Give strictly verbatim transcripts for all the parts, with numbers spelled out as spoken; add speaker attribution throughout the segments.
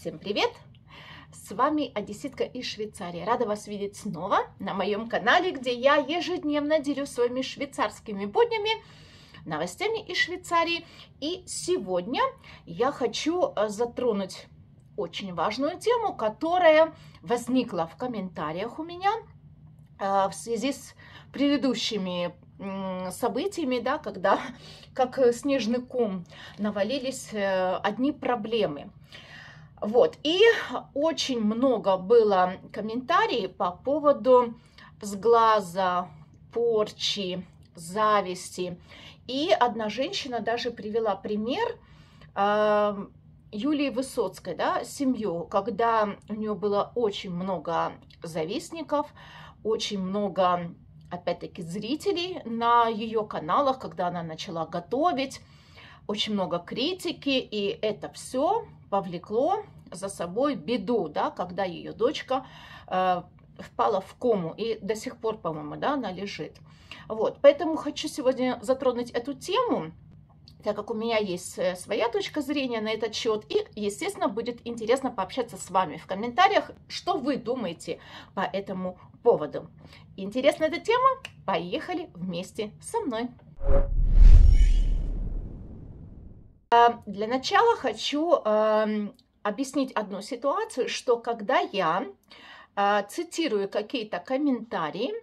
Speaker 1: Всем привет! С вами одесситка из Швейцарии. Рада вас видеть снова на моем канале, где я ежедневно делюсь своими швейцарскими буднями, новостями из Швейцарии. И сегодня я хочу затронуть очень важную тему, которая возникла в комментариях у меня в связи с предыдущими событиями, да, когда как снежный ком навалились одни проблемы. Вот, и очень много было комментариев по поводу сглаза, порчи, зависти. И одна женщина даже привела пример э, Юлии Высоцкой, да, семью, когда у нее было очень много завистников, очень много, опять-таки, зрителей на ее каналах, когда она начала готовить, очень много критики, и это все повлекло за собой беду, да, когда ее дочка э, впала в кому, и до сих пор, по-моему, да, она лежит. Вот, поэтому хочу сегодня затронуть эту тему, так как у меня есть своя точка зрения на этот счет, и, естественно, будет интересно пообщаться с вами в комментариях, что вы думаете по этому поводу. Интересна эта тема? Поехали вместе со мной. Для начала хочу э, объяснить одну ситуацию, что когда я э, цитирую какие-то комментарии,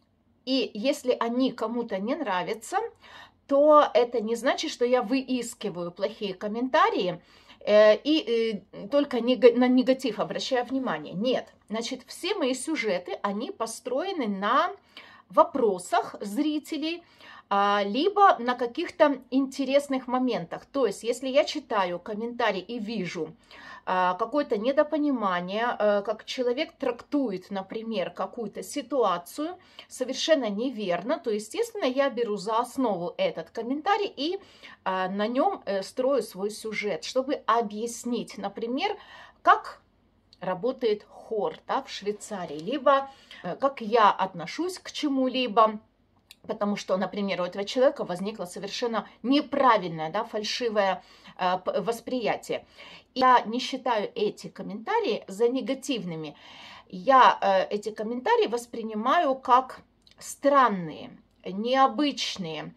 Speaker 1: и если они кому-то не нравятся, то это не значит, что я выискиваю плохие комментарии э, и э, только нег- на негатив обращаю внимание. Нет, значит, все мои сюжеты, они построены на вопросах зрителей, либо на каких-то интересных моментах. То есть, если я читаю комментарий и вижу какое-то недопонимание, как человек трактует, например, какую-то ситуацию совершенно неверно, то, естественно, я беру за основу этот комментарий и на нем строю свой сюжет, чтобы объяснить, например, как работает хор, да, в Швейцарии, либо как я отношусь к чему-либо. Потому что, например, у этого человека возникло совершенно неправильное, да, фальшивое э, восприятие. Я не считаю эти комментарии за негативными. Я э, эти комментарии воспринимаю как странные, необычные.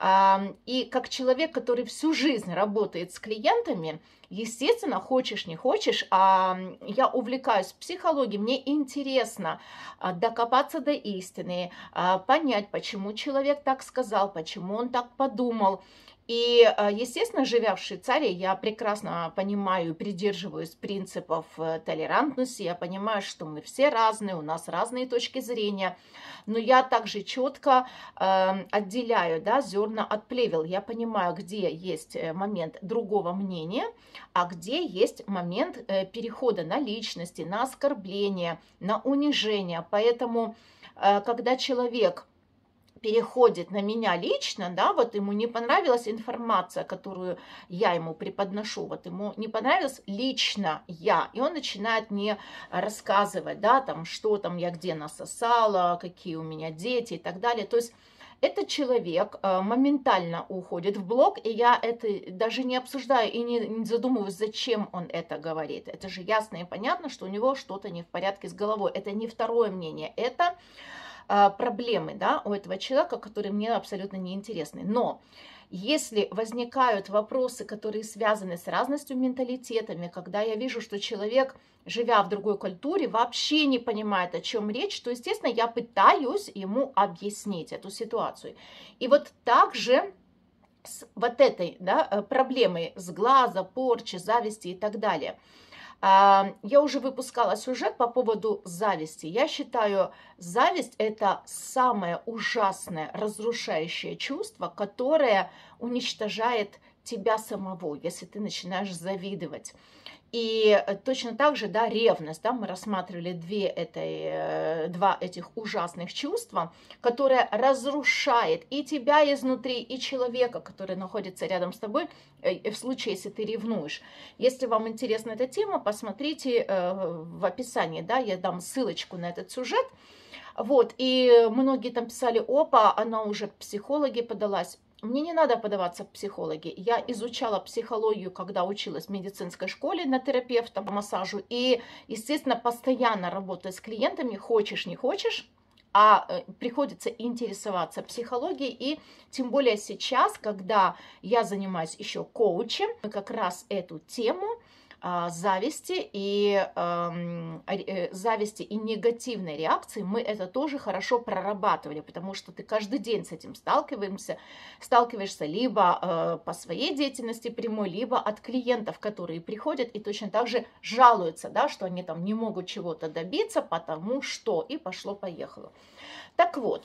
Speaker 1: Э, и как человек, который всю жизнь работает с клиентами, естественно, хочешь не хочешь, а я увлекаюсь психологией, мне интересно докопаться до истины, понять, почему человек так сказал, почему он так подумал. И, естественно, живя в Швейцарии, я прекрасно понимаю и придерживаюсь принципов толерантности, я понимаю, что мы все разные, у нас разные точки зрения, но я также четко э, отделяю, да, зерна от плевел. Я понимаю, где есть момент другого мнения, а где есть момент э, перехода на личности, на оскорбление, на унижение. Поэтому, э, когда человек переходит на меня лично, да, вот ему не понравилась информация, которую я ему преподношу, вот ему не понравилось лично я, и он начинает мне рассказывать, да, там, что там я где насосала, какие у меня дети и так далее, то есть этот человек э, моментально уходит в блог, и я это даже не обсуждаю и не, не задумываюсь, зачем он это говорит. Это же ясно и понятно, что у него что-то не в порядке с головой. Это не второе мнение, это проблемы, да, у этого человека, которые мне абсолютно не интересны. Но если возникают вопросы, которые связаны с разностью менталитетами, когда я вижу, что человек, живя в другой культуре, вообще не понимает, о чем речь, то, естественно, я пытаюсь ему объяснить эту ситуацию. И вот также с вот этой, да, проблемой сглаза, порчи, зависти и так далее. Я уже выпускала сюжет по поводу зависти. Я считаю, зависть – это самое ужасное, разрушающее чувство, которое уничтожает тебя самого, если ты начинаешь завидовать. И точно так же, да, ревность, да, мы рассматривали две этой, два этих ужасных чувства, которые разрушает и тебя изнутри, и человека, который находится рядом с тобой, в случае, если ты ревнуешь. Если вам интересна эта тема, посмотрите в описании, да, я дам ссылочку на этот сюжет. Вот, и многие там писали: опа, она уже к психологе подалась. мне не надо подаваться в психологи. Я изучала психологию, когда училась в медицинской школе на терапевта по массажу. И, естественно, постоянно работая с клиентами, хочешь, не хочешь, а приходится интересоваться психологией. И тем более сейчас, когда я занимаюсь еще коучем, мы как раз эту тему зависти и э, зависти и негативной реакции мы это тоже хорошо прорабатывали, потому что ты каждый день с этим сталкиваешься, сталкиваешься либо э, по своей деятельности прямой, либо от клиентов, которые приходят и точно так же жалуются, да, что они там не могут чего-то добиться, потому что, и пошло-поехало. Так вот,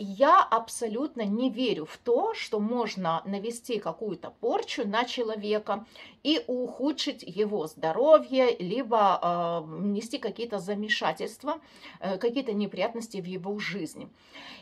Speaker 1: я абсолютно не верю в то, что можно навести какую-то порчу на человека и ухудшить его здоровье, либо внести какие-то замешательства, какие-то неприятности в его жизни.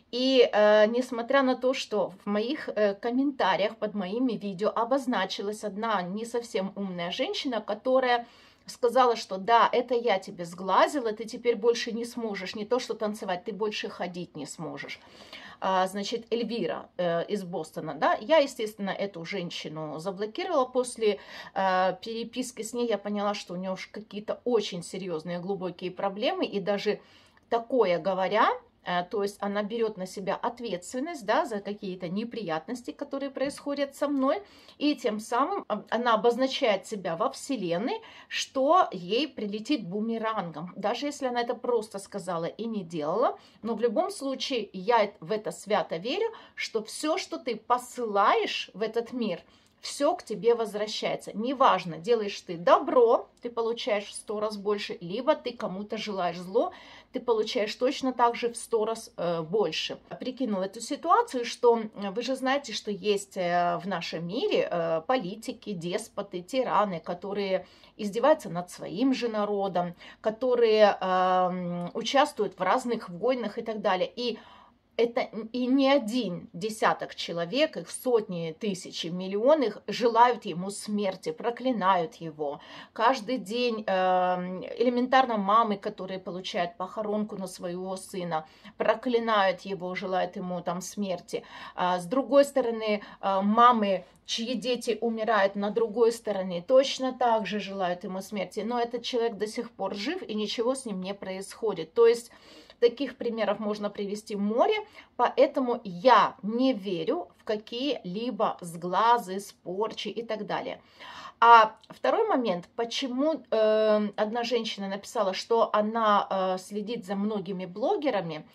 Speaker 1: И несмотря на то, что в моих комментариях под моими видео обозначилась одна не совсем умная женщина, которая сказала, что да, это я тебе сглазила, ты теперь больше не сможешь, не то что танцевать, ты больше ходить не сможешь. А, значит, Эльвира э, из Бостона, да, я, естественно, эту женщину заблокировала. После э, переписки с ней я поняла, что у нее какие-то очень серьезные глубокие проблемы, и даже такое говоря, то есть она берет на себя ответственность, да, за какие-то неприятности, которые происходят со мной, и тем самым она обозначает себя во Вселенной, что ей прилетит бумерангом. Даже если она это просто сказала и не делала, но в любом случае я в это свято верю, что все, что ты посылаешь в этот мир, все к тебе возвращается. Неважно, делаешь ты добро, ты получаешь в сто раз больше, либо ты кому-то желаешь зло, ты получаешь точно так же в сто раз э, больше. Прикинул эту ситуацию, что вы же знаете, что есть э, в нашем мире э, политики, деспоты, тираны, которые издеваются над своим же народом, которые э, участвуют в разных войнах и так далее. И это и не один десяток человек, их сотни, тысячи, миллионы желают ему смерти, проклинают его. Каждый день э, элементарно мамы, которые получают похоронку на своего сына, проклинают его, желают ему там смерти. А с другой стороны, э, мамы, чьи дети умирают на другой стороне, точно так же желают ему смерти. Но этот человек до сих пор жив, и ничего с ним не происходит. То есть таких примеров можно привести море, поэтому я не верю в какие-либо сглазы, спорчи и так далее. А второй момент, почему э, одна женщина написала, что она э, следит за многими блогерами,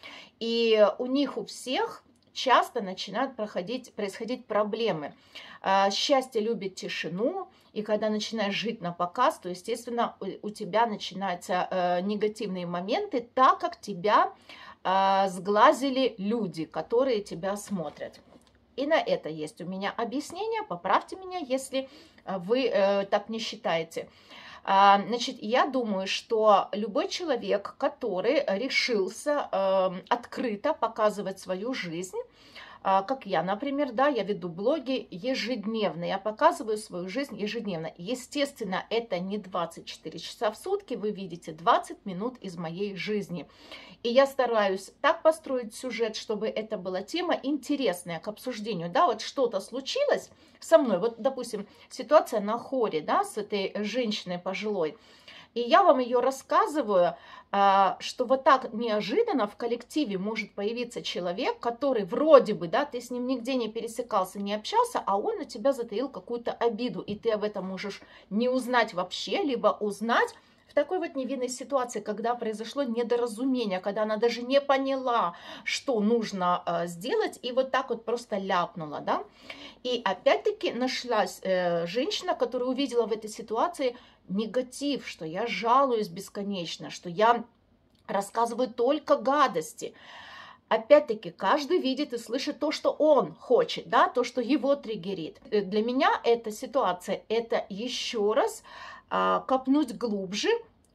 Speaker 1: и у них у всех часто начинают проходить, происходить проблемы. Э, счастье любит тишину, и когда начинаешь жить на показ, то, естественно, у, у тебя начинаются э, негативные моменты, так как тебя э, сглазили люди, которые тебя смотрят. И на это есть у меня объяснение, поправьте меня, если вы э, так не считаете. А, значит, я думаю, что любой человек, который решился э, открыто показывать свою жизнь, как я, например, да, я веду блоги ежедневно, я показываю свою жизнь ежедневно. Естественно, это не двадцать четыре часа в сутки, вы видите двадцать минут из моей жизни. И я стараюсь так построить сюжет, чтобы это была тема интересная к обсуждению. Да, вот что-то случилось со мной, вот, допустим, ситуация на хоре, да, с этой женщиной пожилой. И я вам ее рассказываю, что вот так неожиданно в коллективе может появиться человек, который вроде бы, да, ты с ним нигде не пересекался, не общался, а он на тебя затаил какую-то обиду, и ты об этом можешь не узнать вообще, либо узнать в такой вот невинной ситуации, когда произошло недоразумение, когда она даже не поняла, что нужно э, сделать, и вот так вот просто ляпнула, да. И опять-таки нашлась э, женщина, которая увидела в этой ситуации негатив, что я жалуюсь бесконечно, что я рассказываю только гадости. Опять-таки, каждый видит и слышит то, что он хочет, да, то, что его триггерит. Для меня эта ситуация, это еще раз а, копнуть глубже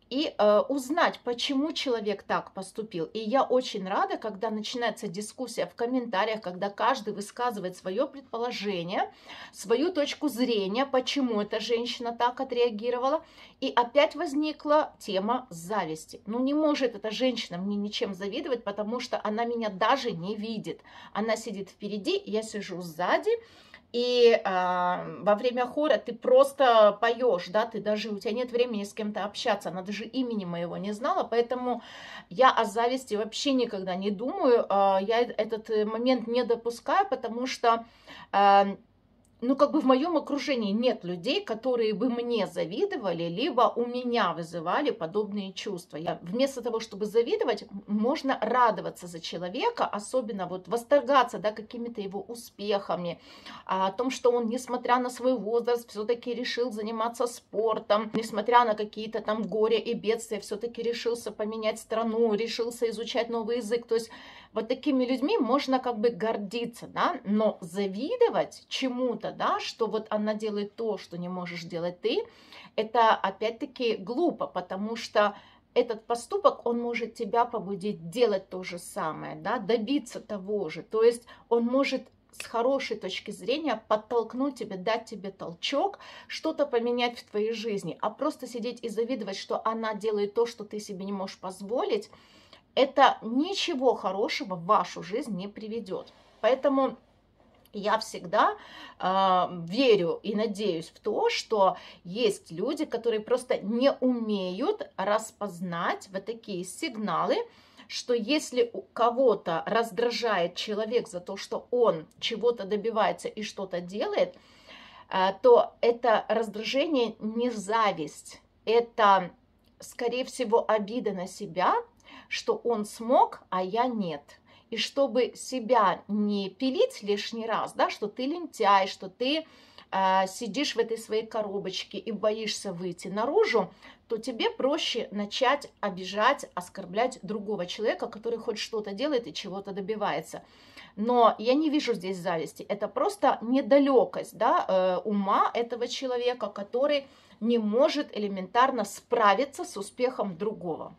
Speaker 1: и э, узнать, почему человек так поступил. И я очень рада, когда начинается дискуссия в комментариях, когда каждый высказывает свое предположение, свою точку зрения, почему эта женщина так отреагировала. И опять возникла тема зависти. Ну не может эта женщина мне ничем завидовать, потому что она меня даже не видит. Она сидит впереди, я сижу сзади. И э, во время хора ты просто поешь, да, ты даже, у тебя нет времени с кем-то общаться, она даже имени моего не знала, поэтому я о зависти вообще никогда не думаю, э, я этот момент не допускаю, потому что, э, ну, как бы в моем окружении нет людей, которые бы мне завидовали, либо у меня вызывали подобные чувства. Я, вместо того, чтобы завидовать, можно радоваться за человека, особенно вот восторгаться, да, какими-то его успехами, о том, что он, несмотря на свой возраст, все-таки решил заниматься спортом, несмотря на какие-то там горе и бедствия, все-таки решился поменять страну, решился изучать новый язык. То есть вот такими людьми можно как бы гордиться, да, но завидовать чему-то, да, что вот она делает то, что не можешь делать ты, это опять-таки глупо, потому что этот поступок, он может тебя побудить делать то же самое, да, добиться того же, то есть он может с хорошей точки зрения подтолкнуть тебя, дать тебе толчок, что-то поменять в твоей жизни, а просто сидеть и завидовать, что она делает то, что ты себе не можешь позволить, это ничего хорошего в вашу жизнь не приведет. Поэтому я всегда э, верю и надеюсь в то, что есть люди, которые просто не умеют распознать вот такие сигналы, что если у кого-то раздражает человек за то, что он чего-то добивается и что-то делает, э, то это раздражение не зависть, это, скорее всего, обида на себя, что он смог, а я нет. И чтобы себя не пилить лишний раз, да, что ты лентяй, что ты э, сидишь в этой своей коробочке и боишься выйти наружу, то тебе проще начать обижать, оскорблять другого человека, который хоть что-то делает и чего-то добивается. Но я не вижу здесь зависти. Это просто недалекость, да, э, ума этого человека, который не может элементарно справиться с успехом другого.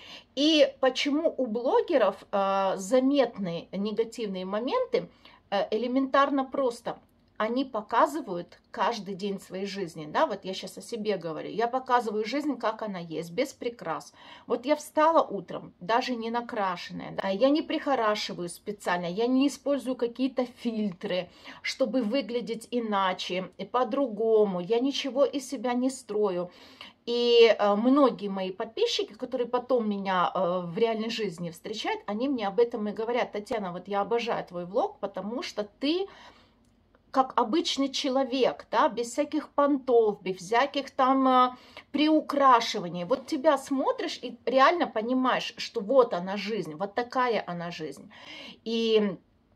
Speaker 1: И почему у блогеров э, заметны негативные моменты, э, элементарно просто. Они показывают каждый день своей жизни, да, вот я сейчас о себе говорю, я показываю жизнь, как она есть, без прикрас. Вот я встала утром, даже не накрашенная, да, я не прихорашиваю специально, я не использую какие-то фильтры, чтобы выглядеть иначе, и по-другому, я ничего из себя не строю. И э, многие мои подписчики, которые потом меня э, в реальной жизни встречают, они мне об этом и говорят: Татьяна, вот я обожаю твой влог, потому что ты как обычный человек, да, без всяких понтов, без всяких там э, приукрашиваний. Вот тебя смотришь и реально понимаешь, что вот она жизнь, вот такая она жизнь. И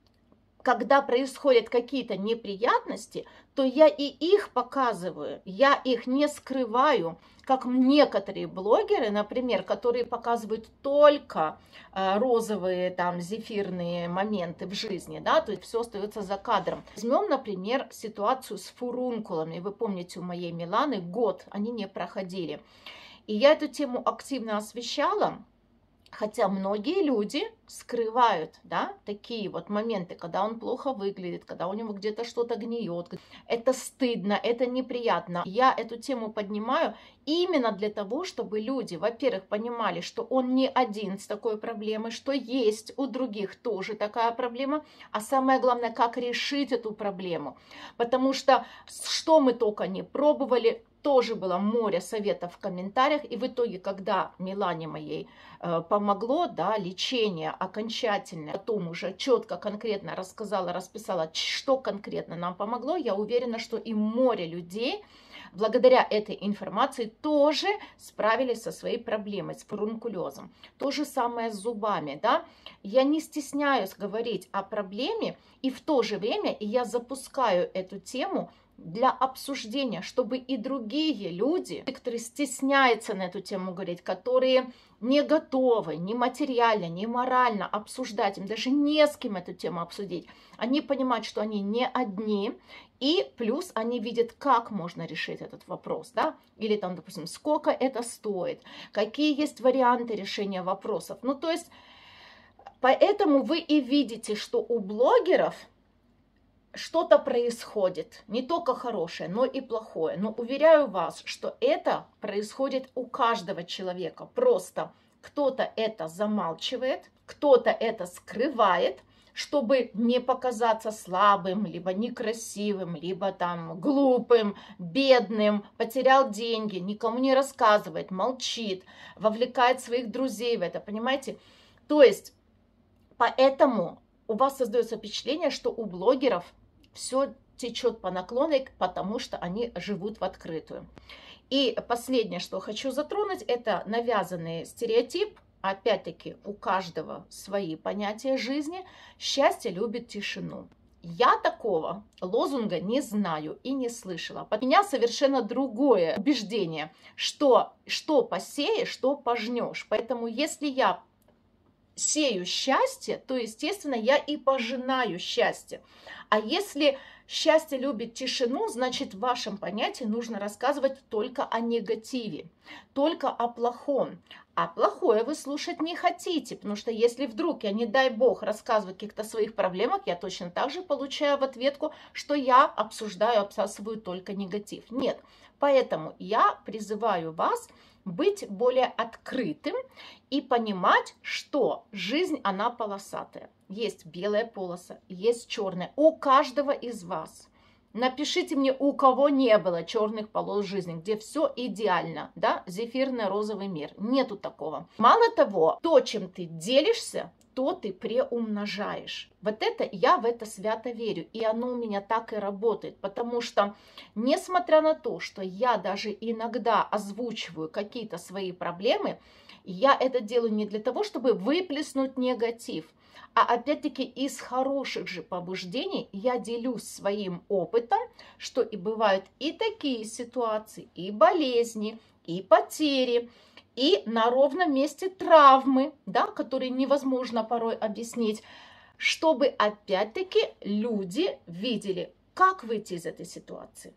Speaker 1: когда происходят какие-то неприятности, то я и их показываю, я их не скрываю, как некоторые блогеры, например, которые показывают только э, розовые, там, зефирные моменты в жизни, да, то есть все остается за кадром. Возьмем, например, ситуацию с фурункулами. Вы помните, у моей Миланы год они не проходили. И я эту тему активно освещала. Хотя многие люди скрывают, да, такие вот моменты, когда он плохо выглядит, когда у него где-то что-то гниет. Это стыдно, это неприятно. Я эту тему поднимаю именно для того, чтобы люди, во-первых, понимали, что он не один с такой проблемой, что есть у других тоже такая проблема, а самое главное, как решить эту проблему. Потому что что мы только не пробовали, тоже было море советов в комментариях, и в итоге, когда Милане моей э, помогло, да, лечение окончательное, потом уже четко, конкретно рассказала, расписала, что конкретно нам помогло, я уверена, что и море людей благодаря этой информации тоже справились со своей проблемой, с фурункулезом. То же самое с зубами, да. Я не стесняюсь говорить о проблеме, и в то же время я запускаю эту тему для обсуждения, чтобы и другие люди, которые стесняются на эту тему говорить, которые не готовы ни материально, ни морально обсуждать, им даже не с кем эту тему обсудить, они понимают, что они не одни, и плюс они видят, как можно решить этот вопрос, да, или там, допустим, сколько это стоит, какие есть варианты решения вопросов. Ну, то есть, поэтому вы и видите, что у блогеров что-то происходит, не только хорошее, но и плохое. Но уверяю вас, что это происходит у каждого человека. Просто кто-то это замалчивает, кто-то это скрывает, чтобы не показаться слабым, либо некрасивым, либо там глупым, бедным, потерял деньги, никому не рассказывает, молчит, вовлекает своих друзей в это, понимаете? То есть, поэтому у вас создается впечатление, что у блогеров все течет по наклонной, потому что они живут в открытую. И последнее, что хочу затронуть, это навязанный стереотип. Опять-таки, у каждого свои понятия жизни. Счастье любит тишину. Я такого лозунга не знаю и не слышала. У меня совершенно другое убеждение, что что посеешь, что пожнешь. Поэтому если я сею счастье, то, естественно, я и пожинаю счастье. А если счастье любит тишину, значит, в вашем понятии нужно рассказывать только о негативе, только о плохом. А плохое вы слушать не хотите, потому что если вдруг я, не дай бог, рассказываю о каких-то своих проблемах, я точно так же получаю в ответку, что я обсуждаю, обсасываю только негатив. Нет, поэтому я призываю вас быть более открытым и понимать, что жизнь, она полосатая. Есть белая полоса, есть черная. У каждого из вас. Напишите мне, у кого не было черных полос в жизни, где все идеально, да, зефирно-розовый мир. Нету такого. Мало того, то, чем ты делишься, то ты преумножаешь. Вот это, я в это свято верю, и оно у меня так и работает, потому что, несмотря на то, что я даже иногда озвучиваю какие-то свои проблемы, я это делаю не для того, чтобы выплеснуть негатив, а опять-таки из хороших же побуждений я делюсь своим опытом, что и бывают и такие ситуации, и болезни, и потери, и на ровном месте травмы, да, которые невозможно порой объяснить, чтобы опять-таки люди видели, как выйти из этой ситуации,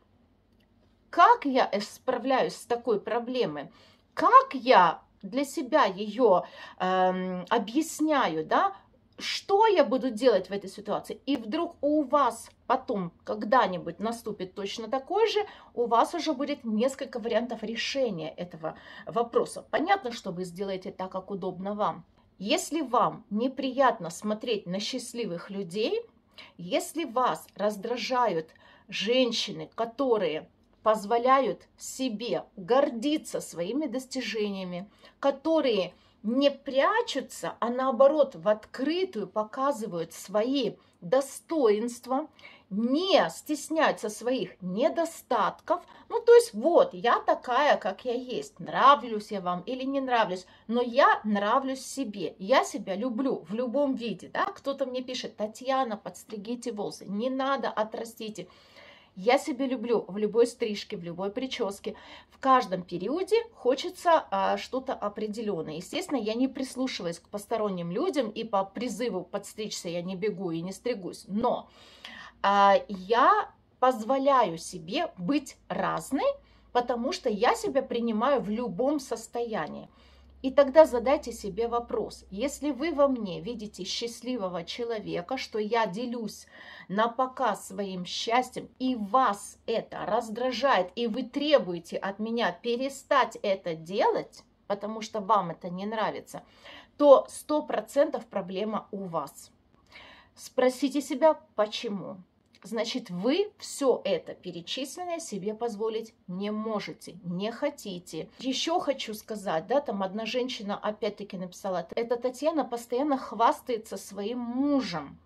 Speaker 1: как я справляюсь с такой проблемой, как я для себя ее э, объясняю, да, что я буду делать в этой ситуации? И вдруг у вас потом когда-нибудь наступит точно такой же, у вас уже будет несколько вариантов решения этого вопроса. Понятно, что вы сделаете так, как удобно вам. Если вам неприятно смотреть на счастливых людей, если вас раздражают женщины, которые позволяют себе гордиться своими достижениями, которые не прячутся, а наоборот в открытую показывают свои достоинства, не стесняются своих недостатков. Ну, то есть вот, я такая, как я есть, нравлюсь я вам или не нравлюсь, но я нравлюсь себе, я себя люблю в любом виде, да, кто-то мне пишет: Татьяна, подстригите волосы, не надо, отрастите. Я себя люблю в любой стрижке, в любой прическе. В каждом периоде хочется а, что-то определенное. Естественно, я не прислушиваюсь к посторонним людям, и по призыву подстричься я не бегу и не стригусь. Но а, я позволяю себе быть разной, потому что я себя принимаю в любом состоянии. И тогда задайте себе вопрос: если вы во мне видите счастливого человека, что я делюсь на показ своим счастьем, и вас это раздражает, и вы требуете от меня перестать это делать, потому что вам это не нравится, то сто процентов проблема у вас. Спросите себя, почему. Значит, вы все это перечисленное себе позволить не можете, не хотите. Еще хочу сказать, да, там одна женщина опять-таки написала: эта Татьяна постоянно хвастается своим мужем.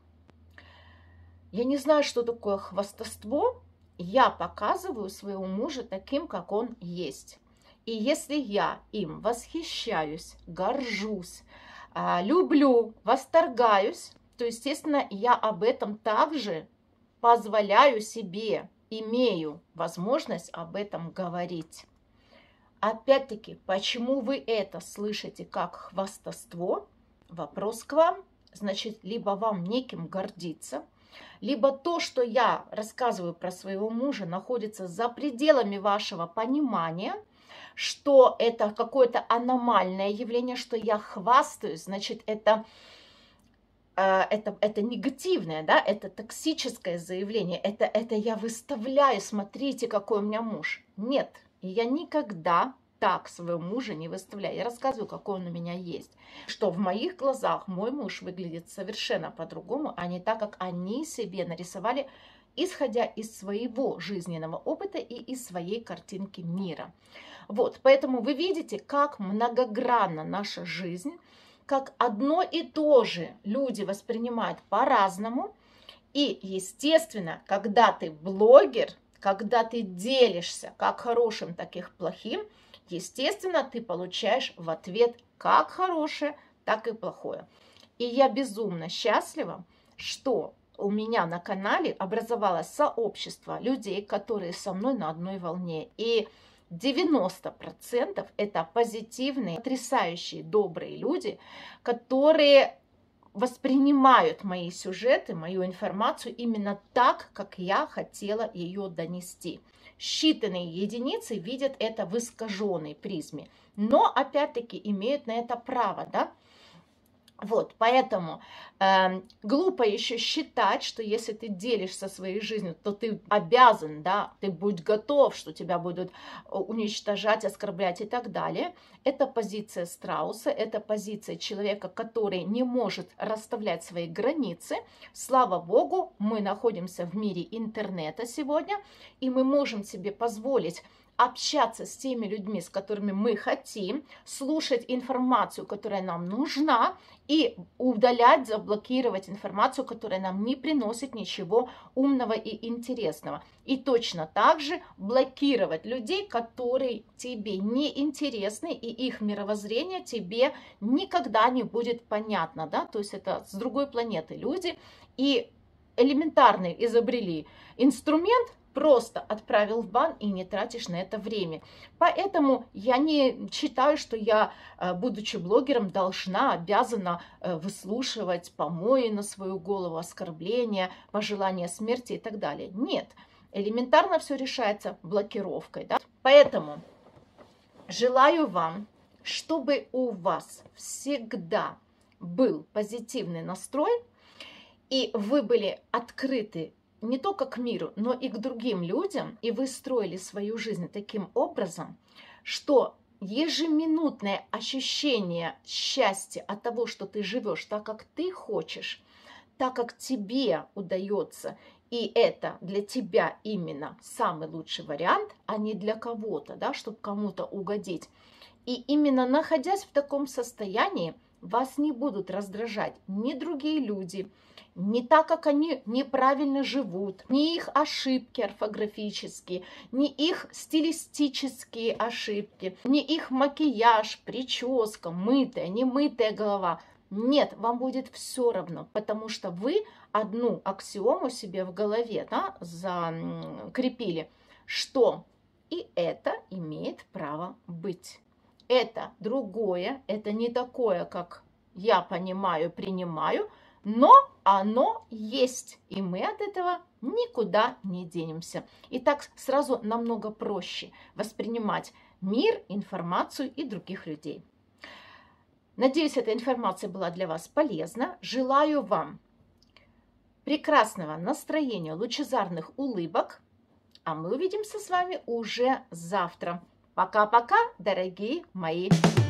Speaker 1: Я не знаю, что такое хвастовство. Я показываю своего мужа таким, как он есть. И если я им восхищаюсь, горжусь, люблю, восторгаюсь, то, естественно, я об этом также позволяю себе имею возможность об этом говорить. Опять-таки, почему вы это слышите как хвастовство? Вопрос к вам. Значит, либо вам неким гордиться, либо то, что я рассказываю про своего мужа, находится за пределами вашего понимания, что это какое-то аномальное явление, что я хвастаюсь, значит, это, э, это, это негативное, да, это токсическое заявление, это, это я выставляю, смотрите, какой у меня муж. Нет, я никогда так своего мужа не выставляю. Я рассказываю, какой он у меня есть. Что в моих глазах мой муж выглядит совершенно по-другому, а не так, как они себе нарисовали, исходя из своего жизненного опыта и из своей картинки мира. Вот, поэтому вы видите, как многогранна наша жизнь, как одно и то же люди воспринимают по-разному. И, естественно, когда ты блогер, когда ты делишься как хорошим, так и плохим, естественно, ты получаешь в ответ как хорошее, так и плохое. И я безумно счастлива, что у меня на канале образовалось сообщество людей, которые со мной на одной волне. И девяносто процентов это позитивные, потрясающие, добрые люди, которые воспринимают мои сюжеты, мою информацию именно так, как я хотела ее донести. Считанные единицы видят это в искаженной призме, но опять-таки имеют на это право, да? Вот, поэтому э, глупо еще считать, что если ты делишься своей жизнью, то ты обязан, да, ты будь готов, что тебя будут уничтожать, оскорблять и так далее. Это позиция страуса, это позиция человека, который не может расставлять свои границы. Слава Богу, мы находимся в мире интернета сегодня, и мы можем себе позволить общаться с теми людьми, с которыми мы хотим, слушать информацию, которая нам нужна, и удалять, заблокировать информацию, которая нам не приносит ничего умного и интересного. И точно так же блокировать людей, которые тебе не интересны, и их мировоззрение тебе никогда не будет понятно, да, то есть это с другой планеты люди, и элементарно изобрели инструмент, просто отправил в бан и не тратишь на это время. Поэтому я не считаю, что я, будучи блогером, должна, обязана выслушивать помои на свою голову, оскорбления, пожелания смерти и так далее. Нет, элементарно все решается блокировкой. Да? Поэтому желаю вам, чтобы у вас всегда был позитивный настрой, и вы были открыты не только к миру, но и к другим людям, и вы строили свою жизнь таким образом, что ежеминутное ощущение счастья от того, что ты живешь так, как ты хочешь, так, как тебе удается, и это для тебя именно самый лучший вариант, а не для кого-то, да, чтобы кому-то угодить. И именно находясь в таком состоянии, вас не будут раздражать ни другие люди, не так, как они неправильно живут, ни их ошибки орфографические, ни их стилистические ошибки, ни их макияж, прическа, мытая, немытая голова. Нет, вам будет все равно, потому что вы одну аксиому себе в голове, да, закрепили, что и это имеет право быть. Это другое, это не такое, как я понимаю, принимаю, но оно есть, и мы от этого никуда не денемся. И так сразу намного проще воспринимать мир, информацию и других людей. Надеюсь, эта информация была для вас полезна. Желаю вам прекрасного настроения, лучезарных улыбок, а мы увидимся с вами уже завтра. Пока-пока, дорогие мои.